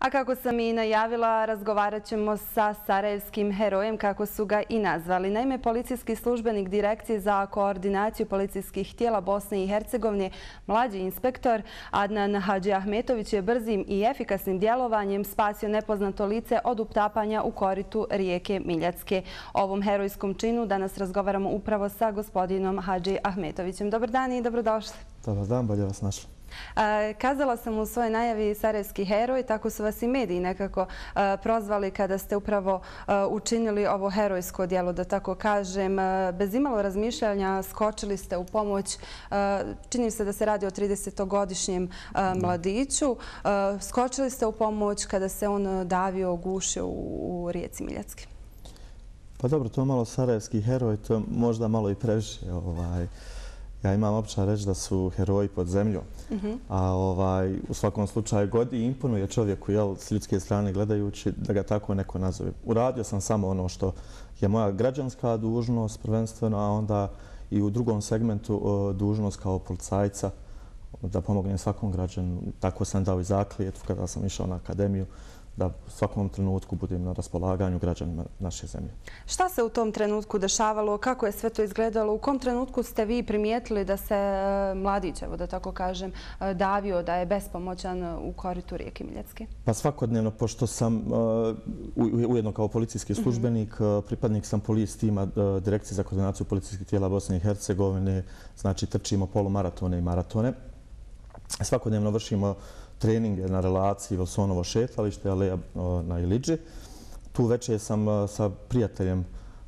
A kako sam i najavila, razgovarat ćemo sa sarajevskim herojem, kako su ga i nazvali. Naime, policijski službenik Direkcije za koordinaciju policijskih tijela Bosne i Hercegovine, mlađi inspektor Adnan Hadži Ahmetović je brzim i efikasnim djelovanjem spasio nepoznato lice od utapanja u koritu rijeke Miljacke. O ovom herojskom činu danas razgovaramo upravo sa gospodinom Hadži Ahmetovićem. Dobar dan i dobrodošli. Dobar dan, bolje vas našli. Kazala sam u svojoj najavi sarajevski heroj, tako su vas i mediji nekako prozvali kada ste upravo učinili ovo herojsko djelo, da tako kažem. Bez imalo razmišljanja skočili ste u pomoć, čini se da se radi o 30-godišnjem mladiću, skočili ste u pomoć kada se on davio, gušio u rijeci Miljacke. Pa dobro, to je malo sarajevski heroj, to je možda malo i previše. Ja imam običaj reći da su heroji pod zemljom, a u svakom slučaju god i imponuje čovjeku s ljudske strane gledajući da ga tako neko nazove. Uradio sam samo ono što je moja građanska dužnost prvenstveno, a onda i u drugom segmentu dužnost kao policajca da pomognem svakom građanu. Tako sam dao i zaklijetvu kada sam išao na akademiju, da u svakom trenutku budem na raspolaganju građanima naše zemlje. Šta se u tom trenutku dešavalo? Kako je sve to izgledalo? U kom trenutku ste vi primijetili da se mladić, evo da tako kažem, davio, da je bespomoćan u koritu rijeke Miljacke? Pa svakodnevno, pošto sam ujedno kao policijski službenik, pripadnik sam police tima Direkcije za koordinaciju policijskih tijela Bosne i Hercegovine, znači trčimo polumaratone i maratone. Svakodnevno vršimo treninge na relaciji Vilsonovo šetalište, aleja na Ilidži. Tu večer sam sa prijateljem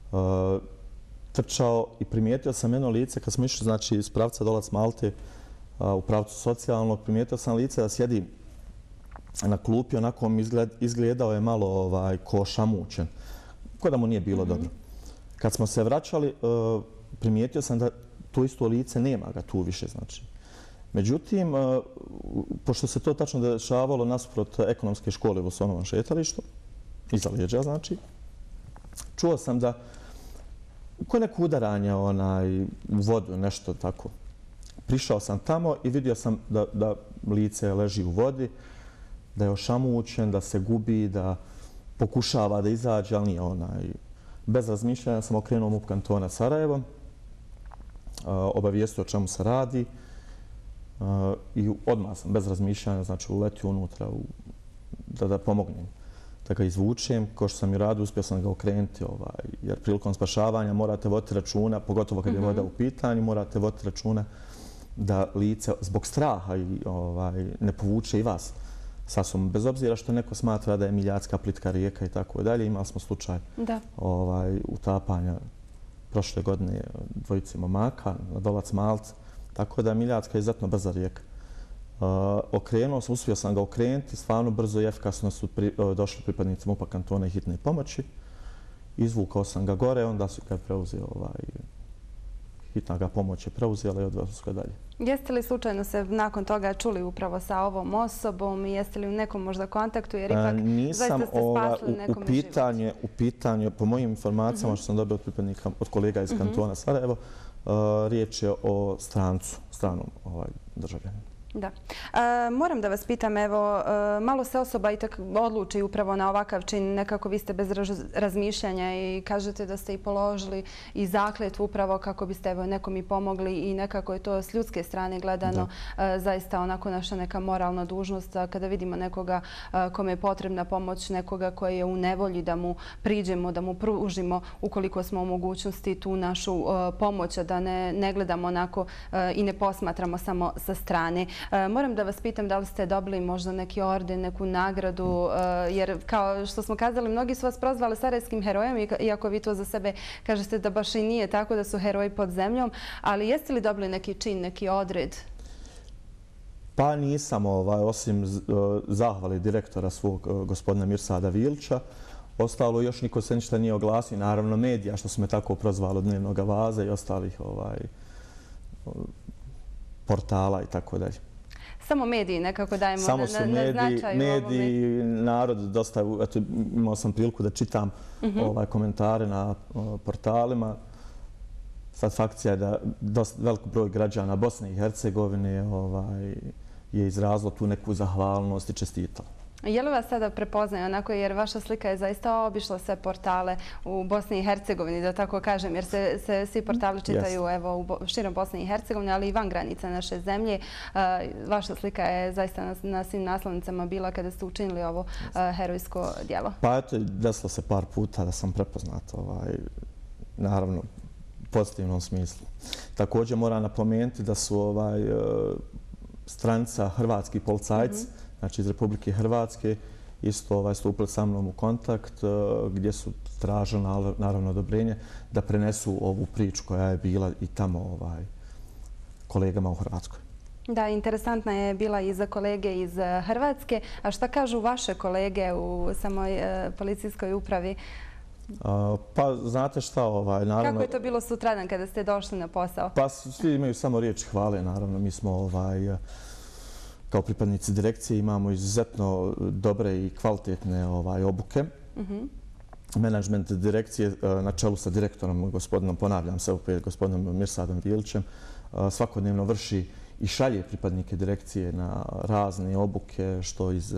trčao i primijetio sam jedno lice kad smo išli, znači iz pravca Dolac Malte u pravcu socijalnog, primijetio sam lice da sjedi na klupi, onako mi izgledao je malo ko šamućen, ko da mu nije bilo dobro. Kad smo se vraćali, primijetio sam da to isto lice nema ga tu više, znači. Međutim, pošto se to tačno dešavalo nasuprot ekonomske škole u Vilsonovom šetalištu, iza leđa znači, čuo sam da ko neko udaranje u vodu, nešto tako. Prišao sam tamo i vidio sam da lice leži u vodi, da je ošamućen, da se gubi, da pokušava da izađe, ali nije Bez razmišljanja sam okrenuo MUP kantona Sarajevo, obavijestio o čemu se radi, i odmah sam bez razmišljanja, znači uletio unutra da pomognem, da ga izvučem. Ko što sam i radio, uspio sam ga okrenuti, jer prilikom spašavanja morate voditi računa, pogotovo kad je voda u pitanju, morate voditi računa da lice zbog straha ne povuče i vas sa sobom. Bez obzira što neko smatra da je Miljacka plitka rijeka i tako dalje, imali smo slučaj utapanja prošle godine dvojice momaka na Dolac Malte. Tako da Miljacka je izuzetno brza rijeka. Okrenuo sam, uspio sam ga okrenuti, stvarno brzo i efikasno su došli pripadnici MUP-a kantona i hitne pomoći. Izvukao sam ga gore, onda su ga preuzeo, hitna ga pomoć je preuzela i odvezli su ga dalje. Jeste li slučajno se nakon toga čuli upravo sa ovom osobom i jeste li u nekom možda kontaktu, jer ipak zaista ste spasili nekome život? U pitanju, po mojim informacijama što sam dobio od pripadnika, od kolega iz kantona Sarajevo, riječ je o stranom državljaninu. Da. Moram da vas pitam, evo, malo se osoba i tako odluči upravo na ovakav čin, nekako vi ste bez razmišljanja i kažete da ste i položili i zakletvu upravo kako biste nekom i pomogli i nekako je to s ljudske strane gledano zaista onako naša neka moralna dužnost kada vidimo nekoga kome je potrebna pomoć, nekoga koji je u nevolji, da mu priđemo, da mu pružimo ukoliko smo u mogućnosti tu našu pomoć, da ne gledamo onako i ne posmatramo samo sa strane. Moram da vas pitam da li ste dobili možda neki orden, neku nagradu, jer kao što smo kazali, mnogi su vas prozvali sarajevskim herojem, iako vi to za sebe kažete da baš i nije tako, da su heroji pod zemljom, ali jeste li dobili neki čin, neki odred? Pa nisam, osim zahvali direktora svog gospodina Mirsada Vilića. Ostalo još niko se ništa nije oglasio, naravno medija što su me tako prozvali od Dnevnog Vaza i ostalih portala i tako dalje. Samo mediji nekako dajemo na značaju ovome. Samo su mediji, narod dosta, eto, imao sam priliku da čitam komentare na portalima. Sad fakcija je da dosta velik broj građana Bosne i Hercegovine je izrazilo tu neku zahvalnost i čestitalo. Je li vas sada prepoznaju onako, jer vaša slika je zaista obišla sve portale u Bosni i Hercegovini, da tako kažem, jer se svi portali čitaju evo, širom Bosne i Hercegovine, ali i van granica naše zemlje. Vaša slika je zaista na svim naslovnicama bila kada ste učinili ovo herojsko djelo. Pa eto, desilo se par puta da sam prepoznat, naravno, u pozitivnom smislu. Također moram napomenuti da su stranica hrvatski policajci, znači iz Republike Hrvatske, isto stupili sa mnom u kontakt gdje su tražili naravno odobrenje da prenesu ovu priču koja je bila i tamo kolegama u Hrvatskoj. Da, interesantna je bila i za kolege iz Hrvatske. A šta kažu vaše kolege u samoj policijskoj upravi? Pa znate šta, naravno... Kako je to bilo sutradan kada ste došli na posao? Pa svi imaju samo riječi hvale, naravno. Mi smo kao pripadnici direkcije imamo izuzetno dobre i kvalitetne obuke. Menadžment direkcije na čelu sa direktorom, gospodinom, ponavljam se opet, gospodinom Mirsadom Vilićem, svakodnevno vrši i šalje pripadnike direkcije na razne obuke, što iz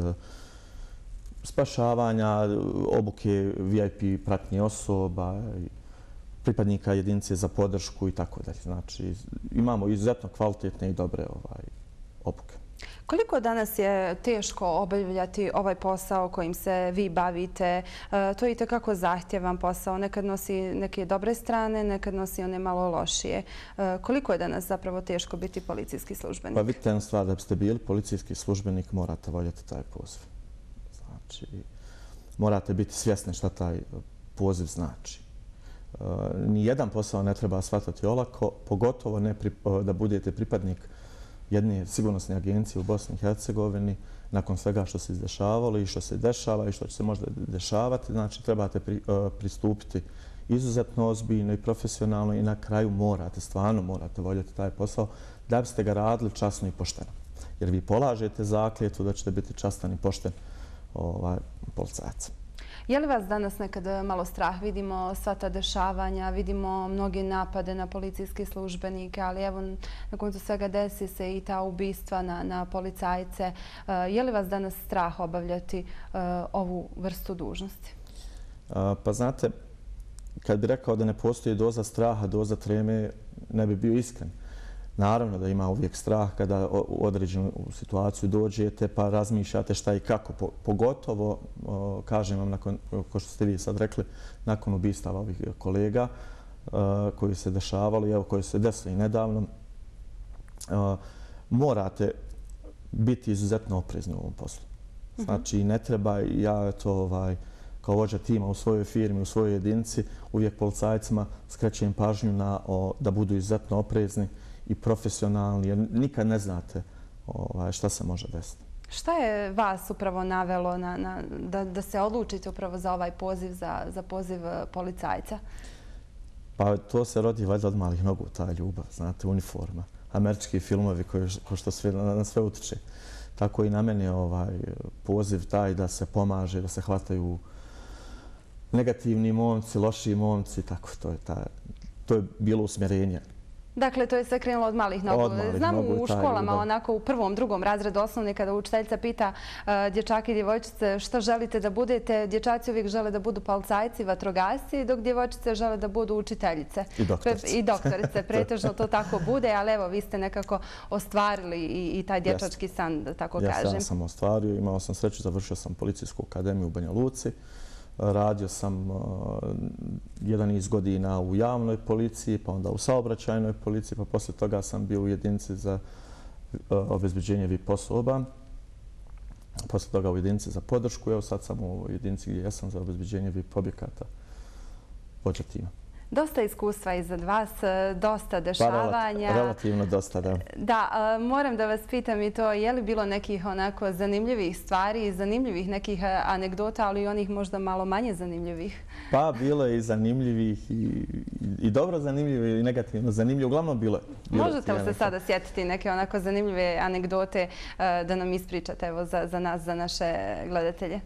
spašavanja, obuke VIP pratnje osoba, pripadnika jedinice za podršku i tako dalje. Znači, imamo izuzetno kvalitetne i dobre obuke. Koliko danas je teško obavljati ovaj posao kojim se vi bavite? To je itekako zahtjevan posao. Nekad nosi neke dobre strane, nekad nosi one malo lošije. Koliko je danas zapravo teško biti policijski službenik? Pa vidite jednu stvar, da biste bili policijski službenik morate voljeti taj poziv. Znači, morate biti svjesni šta taj poziv znači. Nijedan posao ne treba shvatati olako, pogotovo ne da budete pripadnik jedne sigurnosne agencije u Bosni i Hercegovini nakon svega što se izdešavalo i što se dešava i što će se možda dešavati. Znači, trebate pristupiti izuzetno ozbiljno i profesionalno i na kraju stvarno morate voljeti taj posao da biste ga radili časno i pošteno. Jer vi polažete zakletvu da ćete biti častan i pošten policajac. Je li vas danas nekad malo strah? Vidimo sva ta dešavanja, vidimo mnoge napade na policijske službenike, ali evo na koncu svega desi se i ta ubistva na policajce. Je li vas danas strah obavljati ovu vrstu dužnosti? Pa znate, kad bi rekao da ne postoji doza straha, doza treme, ne bi bio iskren. Naravno da ima uvijek strah kada u određenu situaciju dođete pa razmišljate šta i kako. Pogotovo, kažem vam, kao što ste vi sad rekli, nakon ubistava ovih kolega koji se dešavali, evo koji se desili nedavno, morate biti izuzetno oprezni u ovom poslu. Znači, ne treba, ja to kao vođa tima u svojoj firmi, u svojoj jedinici, uvijek policajcima skrećem pažnju da budu izuzetno oprezni i profesionalni, jer nikad ne znate šta se može desiti. Šta je vas upravo navelo da se odlučite upravo za ovaj poziv, za poziv policajca? Pa to se rodi valjda od malih nogu, ta ljubav, znate, uniforma. Američki filmovi koji što na sve utiče. Tako i na meni je poziv taj da se pomaže, da se hvataju negativni momci, loši momci, tako to je bilo usmjerenje. Dakle, to je sve krenulo od malih nogu. Znam u školama, onako u prvom, drugom razredu osnovne, kada učiteljica pita dječake i djevojčice šta želite da budete, dječaci uvijek žele da budu policajci, vatrogasci, dok djevojčice žele da budu učiteljice. I doktorice. Pretežno to tako bude, ali evo, vi ste nekako ostvarili i taj dječački san, da tako kažem. Ja sam ostvario, imao sam sreću, završio sam Policijsku akademiju u Banja Luci. Radio sam jedan niz godina u javnoj policiji, pa onda u saobraćajnoj policiji, pa poslije toga sam bio u jedinici za obezbeđenje VIP osoba. Poslije toga u jedinici za podršku. Evo sad sam u jedinici gdje jesam za obezbeđenje VIP objekata vođa tima. Dosta iskustva iza vas, dosta dešavanja. Relativno dosta, da. Da, moram da vas pitam i to, je li bilo nekih onako zanimljivih stvari, zanimljivih nekih anegdota, ali i onih možda malo manje zanimljivih? Pa bilo je i zanimljivih i dobro zanimljivo i negativno zanimljivo. Uglavnom bilo je. Možete li se sada sjetiti neke onako zanimljive anegdote da nam ispričate evo za nas, za naše gledatelje?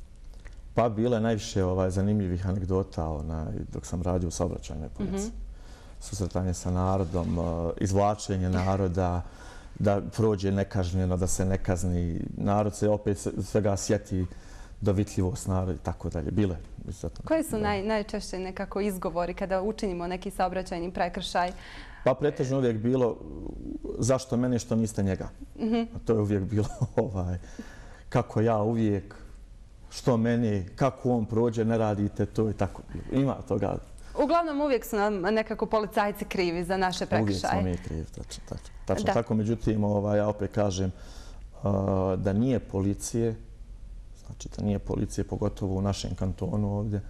Pa bilo je najviše zanimljivih anegdota dok sam radio u saobraćajnoj policiji. Susretanje sa narodom, izvlačenje naroda, da prođe nekažnjeno, da se ne kazni. Narod se opet svega sjeti dovitljivost naroda i tako dalje. Bile. Koji su najčešće nekako izgovori kada učinimo neki saobraćajni prekršaj? Pa pretežno uvijek bilo zašto mene što niste njega. To je uvijek bilo kako ja uvijek, što meni, kako on prođe, ne radite to i tako. Ima toga. Uglavnom uvijek su nam nekako policajci krivi za naše prekršaje. Uvijek smo mi krivi, tačno tako. Međutim, ja opet kažem da nije policije, znači da nije policije, pogotovo u našem kantonu ovdje,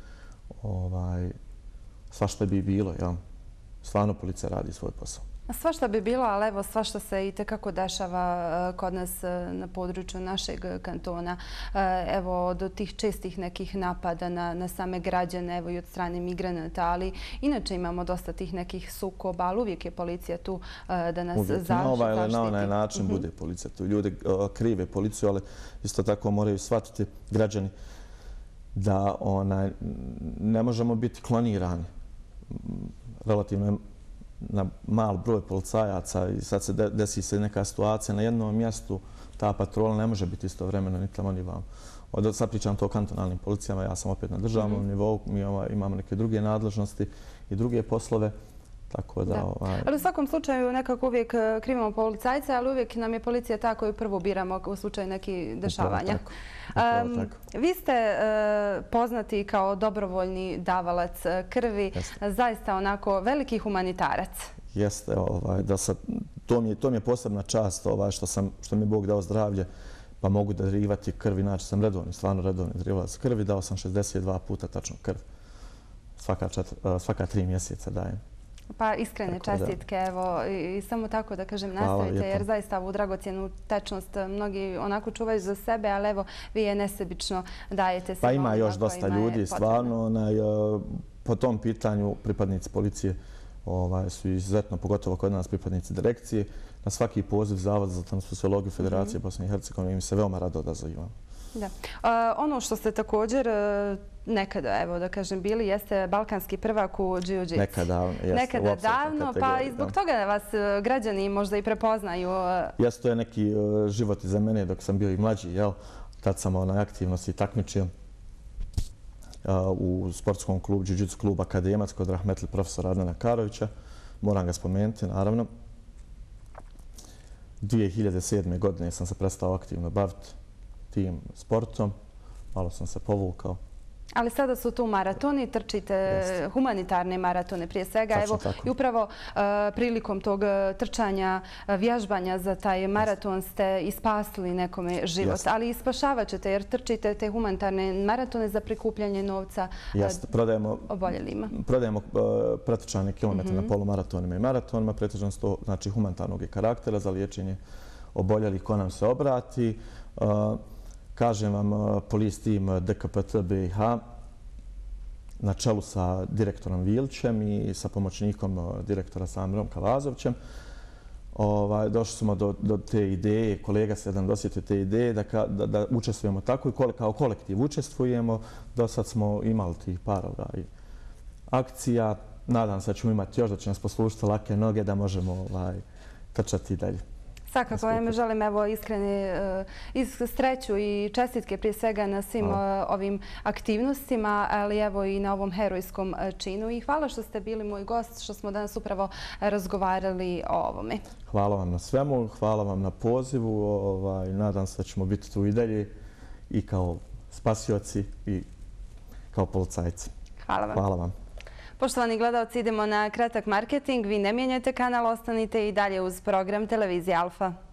svašta bi bilo, jel? Stvarno policija radi svoj posao. Svašta bi bilo, ali evo svašta se i tekako dešava kod nas na području našeg kantona. Evo do tih čestih nekih napada na same građane, evo i od strane migranata, ali inače imamo dosta tih nekih sukoba, ali uvijek je policija tu da nas zaštiti. Na ovaj ili na onaj način bude policija tu. Ljudi krive policiju, ali isto tako moraju shvatiti građani da ne možemo biti klonirani. Relativno na mal broj policajaca i sad se desi se neka situacija na jednom mjestu, ta patrola ne može biti istovremeno ni tamo ni vam. Sad pričam to o kantonalnim policijama, ja sam opet na državnom nivou, mi imamo neke druge nadležnosti i druge poslove. Tako da, ali u svakom slučaju nekako uvijek krivimo policajce, ali uvijek nam je policija ta koju prvo biramo u slučaju nekih dešavanja. Vi ste poznati kao dobrovoljni davalac krvi, zaista onako veliki humanitarac. Jeste, to mi je posebna čast što mi je Bog dao zdravlje, pa mogu darivati krv, inače sam stvarno redovni darivalac krvi, dao sam 62 puta tačno krv. Svaka 3 mjeseca dajem. Pa iskrene čestitke, evo, i samo tako da kažem nastavite, jer zaista ovu dragocjenu tečnost mnogi onako čuvaju za sebe, ali evo, vi je nesebično dajete se. Pa ima još dosta ljudi, stvarno, po tom pitanju pripadnici policije su izuzetno, pogotovo kod nas pripadnici direkcije, na svaki poziv Zavoda za transfuziologiju Federacije Bosne i Hercegovine im se veoma rado odazivamo. Da. Ono što ste također nekada, evo da kažem, bili jeste balkanski prvak u jiu-jitsu. Nekada davno, pa i zbog toga vas građani možda i prepoznaju. Jeste, to je neki život iza mene dok sam bio i mlađi, jel? Tad sam aktivno se takmičio u sportskom klubu, jiu-jitsu klub Akademac kod rahmetli profesora Adnana Karovića. Moram ga spomenuti, naravno. 2007. godine sam se prestao aktivno baviti tim sportom, malo sam se povukao. Ali sada su tu maratoni, trčite humanitarne maratone prije svega. Evo i upravo prilikom tog trčanja, vježbanja za taj maraton ste ispasili nekome život. Ali i spašavat ćete jer trčite te humanitarne maratone za prikupljanje novca oboljelima. Prodajemo pretrčane kilometre na polumaratonima i maratonima. Pretežno su to znači humanitarnog karaktera za liječenje oboljelih ko nam se obrati. Kažem vam, police team DKPT BiH na čelu sa direktorom Vilićem i sa pomoćnikom direktora Samirom Kavazovićem. Došli smo do te ideje, kolega se jedan dosjetio te ideje da učestvujemo tako i kao kolektiv učestvujemo. Do sad smo imali tih par akcija. Nadam se da ćemo imati još, da će nas poslušati lake noge da možemo trčati dalje. Svakako, ja želim evo iskreni sreću i čestitke prije svega na svim ovim aktivnostima, ali evo i na ovom herojskom činu. I hvala što ste bili moj gost, što smo danas upravo razgovarali o ovome. Hvala vam na svemu, hvala vam na pozivu. Nadam se da ćemo biti tu i dalje i kao spasioci i kao policajci. Hvala vam. Poštovani gledalci, idemo na kratak marketing. Vi ne mijenjate kanal, ostanite i dalje uz program Televizije Alfa.